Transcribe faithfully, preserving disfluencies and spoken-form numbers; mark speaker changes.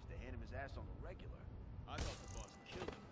Speaker 1: to hand him his ass on the regular.
Speaker 2: I thought the boss killed him